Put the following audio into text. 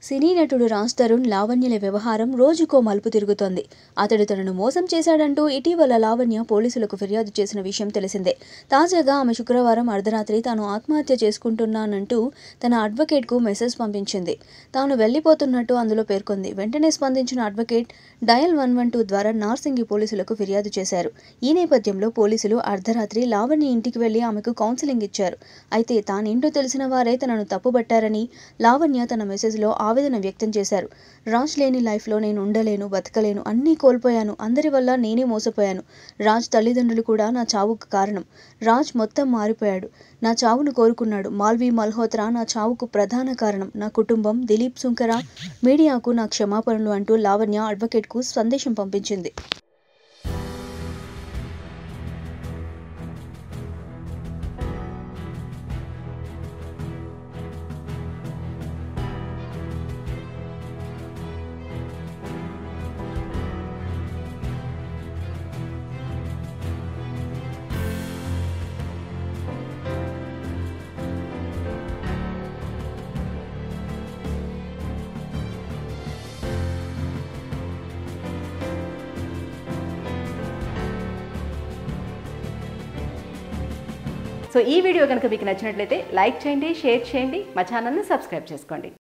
సినీ నటుడు రాజ్ తరుణ్ లావణ్యల వ్యవహారం రోజుకో మలుపు తిరుగుతోంది. అతడు తనను మోసం చేశాడంటూ ఇటీవల లావణ్య పోలీసులకు ఫిర్యాదు చేసిన విషయం తెలిసిందే. తాజాగా ఆమె శుక్రవారం అర్ధరాత్రి తాను ఆత్మహత్య చేసుకుంటున్నానంటూ తన అడ్వకేట్కు మెసేజ్ పంపించింది. తాను వెళ్లిపోతున్నట్టు అందులో పేర్కొంది. వెంటనే స్పందించిన అడ్వకేట్ డయల్ 112 ద్వారా నార్సింగి పోలీసులకు ఫిర్యాదు చేశారు. ఈ నేపథ్యంలో పోలీసులు అర్ధరాత్రి లావణ్య ఇంటికి వెళ్లి ఆమెకు కౌన్సిలింగ్ ఇచ్చారు. అయితే తానేంటో తెలిసిన వారే తనను తప్పుబట్టారని లావణ్య తన మెసేజ్లో ఆవేదన వ్యక్తం చేశారు. రాజ్ లేని లైఫ్లో నేను ఉండలేను, బతకలేను, అన్నీ కోల్పోయాను. అందరి వల్ల నేనే మోసపోయాను. రాజ్ తల్లిదండ్రులు కూడా నా చావుకు కారణం. రాజ్ మొత్తం మారిపోయాడు. నా చావును కోరుకున్నాడు. మాల్వి మల్హోత్రా నా చావుకు ప్రధాన కారణం. నా కుటుంబం, దిలీప్ సుంకర, మీడియాకు నా క్షమాపణలు అంటూ లావణ్య అడ్వకేట్కు సందేశం పంపించింది. సో ఈ వీడియో కనుక మీకు నచ్చినట్లయితే లైక్ చేయండి, షేర్ చేయండి, మా ఛానల్ని సబ్స్క్రైబ్ చేసుకోండి.